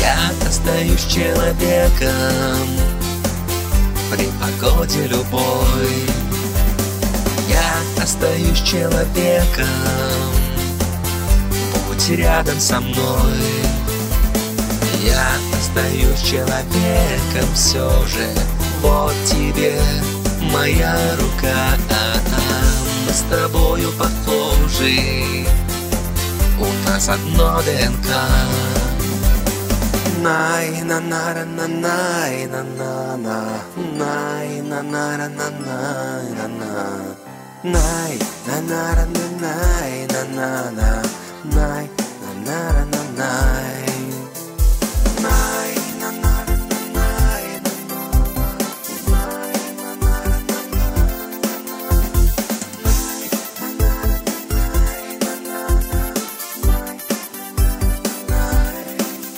Я остаюсь человеком при погоде любой. Я остаюсь человеком, будь рядом со мной. Я остаюсь человеком все же. Вот тебе моя рука. Мы с тобою похожи, у нас одно ДНК. Най на на на на най на на на най на на на на най на на най на на на най на на на най на на на